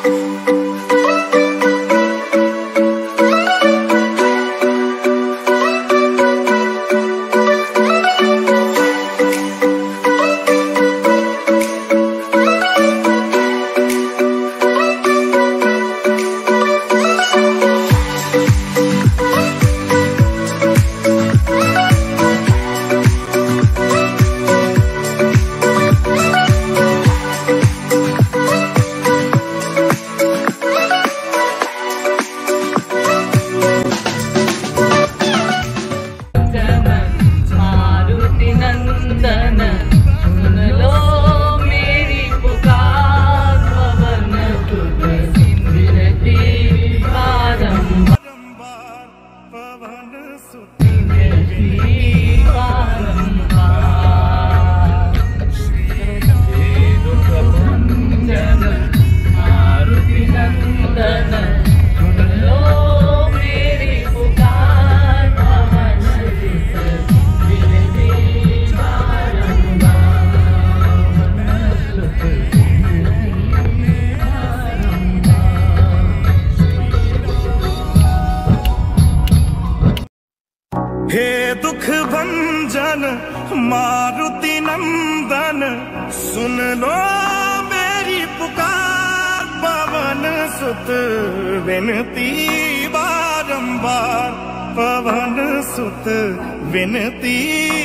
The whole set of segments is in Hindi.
मारुति नंदन सुन लो मेरी पुकार, पवन सुत विनती बारंबार, पवन सुत विनती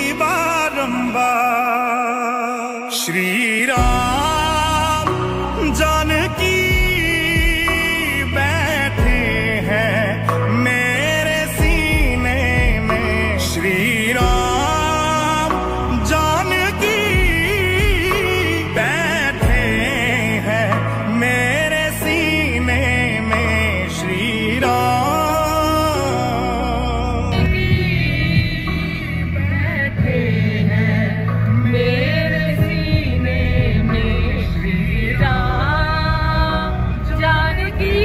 बारंबार। श्री राम जानकी बैठे हैं मेरे सीने में, श्री राम जानकी बैठे हैं मेरे सीने में, श्री राम बैठे हैं मेरे सीने में, श्री राम जानकी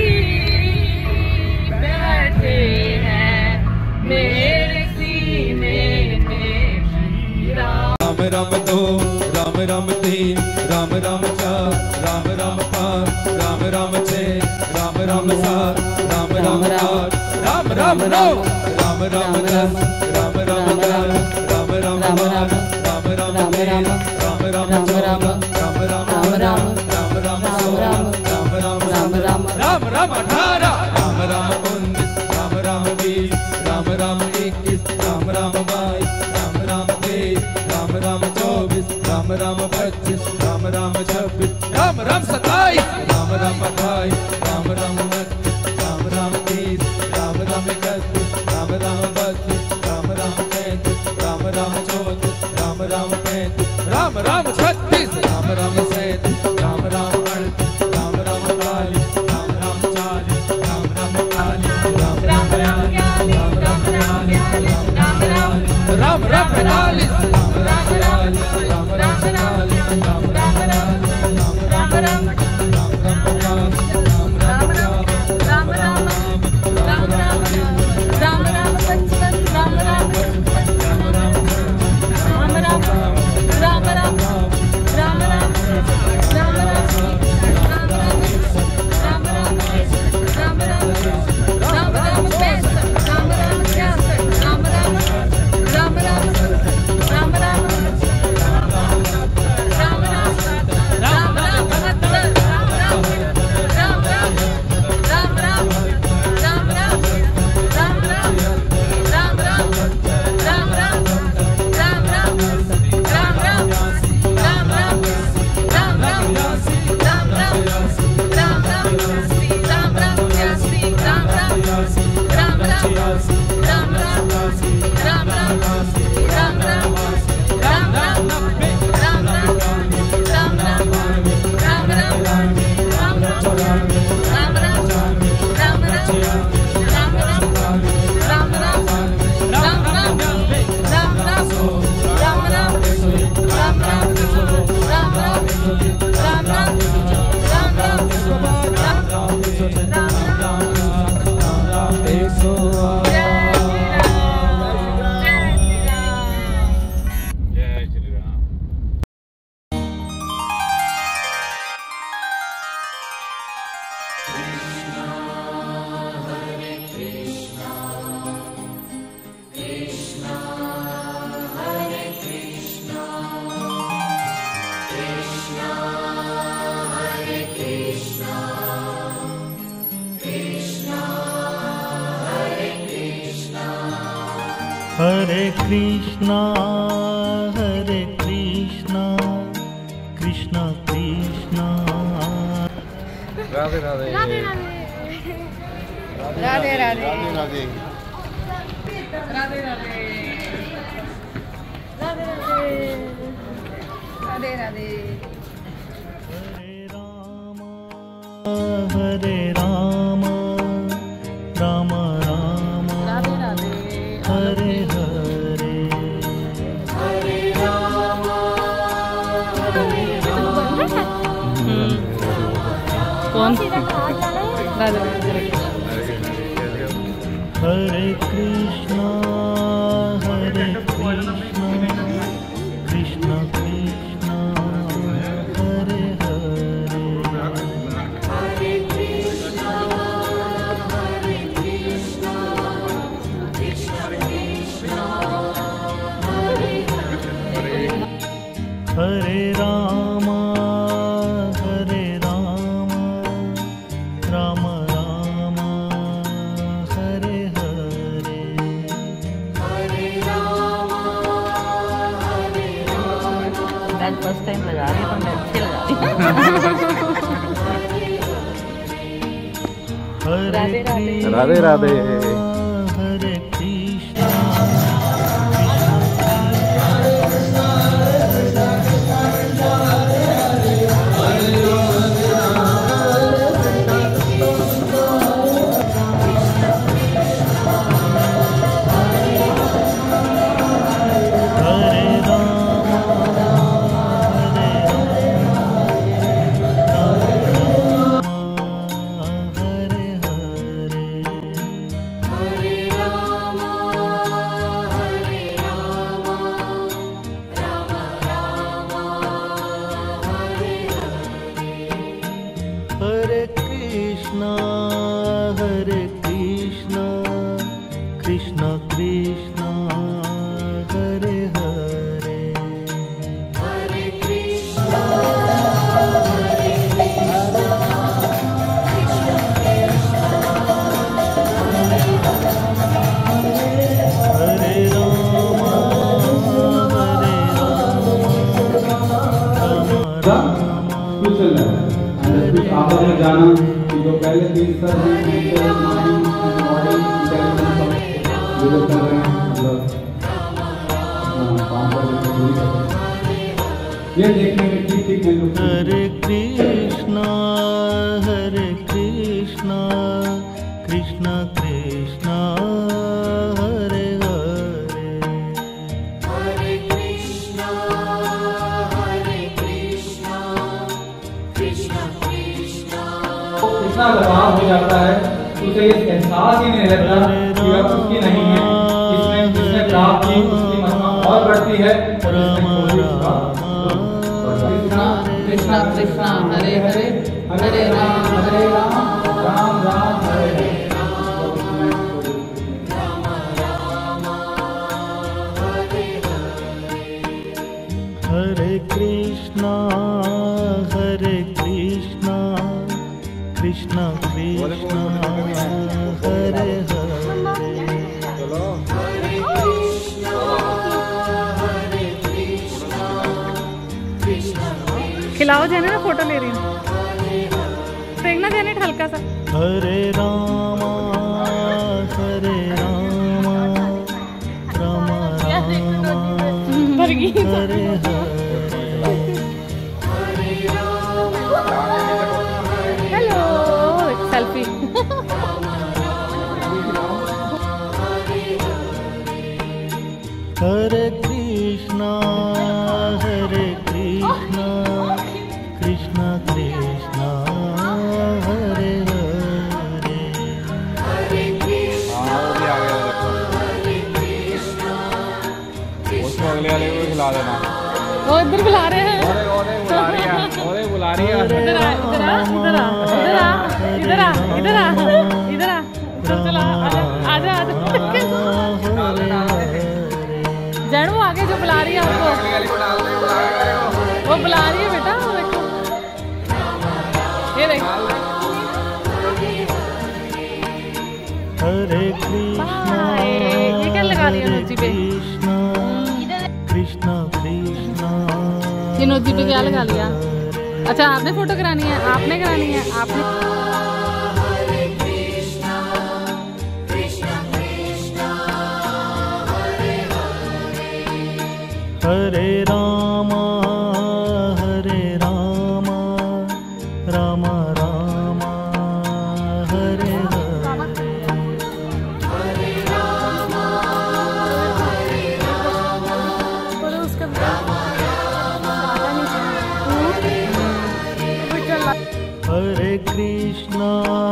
बैठे हैं मेरे सीने में, श्री राम। राम राम दो राम राम तीन राम राम चार राम राम पाँच राम राम छः राम राम सात राम राम आठ राम राम नौ राम राम दस राम राम ग्यारह राम राम बारह राम राम तेरह राम राम चौदह राम राम पंद्रह राम राम सोलह राम राम राम राम 18 राम राम 19 राम राम 20 राम राम 21 राम राम 22 राम राम 23 राम राम 24 राम राम 25 राम राम 26 राम राम 27 राम राम 28 राम राम 29 राम राम 30 राम राम 31 राम राम 32 राम राम 33 राम राम 34 राम राम 35 राम राम 36 राम राम 37 राम राम 38 राम राम 40 राम राम 40 राम राम 40 राम राम 42 राम राम 40 राम राम 45 राम राम 40 राम राम राम राम हरे कृष्णा कृष्णा कृष्णा। राधे राधे राधे राधे राधे राधे राधे राधे राधे राधे राधे राधे राधे। हरे राम राम राम राधे राधे हरे हरे। हरे राम कौन राधे हरे कृष्णा कृष्णा कृष्णा हरे हरे। हरे राम राम राम हरे हरे। मैं फर्स्ट टाइम लगा रही हूँ, मैं अच्छी लगा रही हूँ। राधे राधे राधे राधे। हरे कृष्णा कृष्णा कृष्णा हरे हरे। हरे राम आपने जाना कि जो पहले 3 स्तर हैं विजिट कर रहे हैं, मतलब ये देखने में ठीक ठीक है। हरे कृष्णा कृष्णा कृष्णा हरे हरे। इतना दबाव हो जाता है उसे ये एहसास ही नहीं रहता कि अब उसकी नहीं है। इसमें जिसने प्राप्त की उसकी महिमा और बढ़ती है और कृष्णा कृष्णा हरे हरे हरे राम राम राम हरे हरे। हरे कृष्णा कृष्णा कृष्णा हरे हरे। खिलाओ जेने, ना फोटो ले रही हूँ। फेंकना जेने हल्का सा। हरे राम राम भर गई। हरे हरे। Hello selfie. हरे कृष्णा कृष्णा कृष्णा हरे हरे। उसको अगले वाले को खिला देना। वो इधर बुला रहे हैं। बुला रही है। इधर आ इधर आ इधर आ इधर आ इधर आ इधर आ चल आजा आजा। जैन वो आगे जो बुला रही है आपको, वो बुला रही है बेटा, वो देखो ये देख। हरे कृष्णा ये क्या लगा लगा रही है नोजी पे? कृष्णा कृष्णा कृष्णा ये नोजी पे क्या लगा लिया? अच्छा आपने फोटो करानी है, आपने करानी है, आपने। हरे रामा रामा रामा हरे हरे। हरे कृष्णा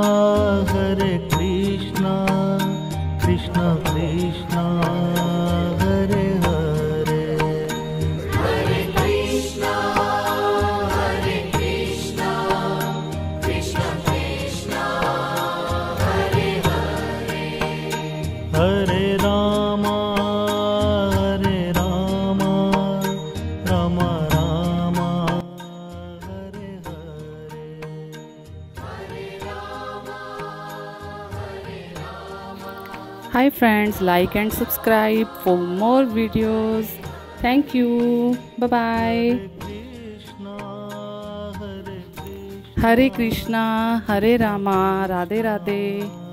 कृष्णा कृष्णा हरे हरे। हरे Rama Rama Rama Hare Hare. Hi friends, like and subscribe for more videos. Thank you. Bye bye. Krishna Hare Hare Krishna, Hare Rama, Radhe Radhe.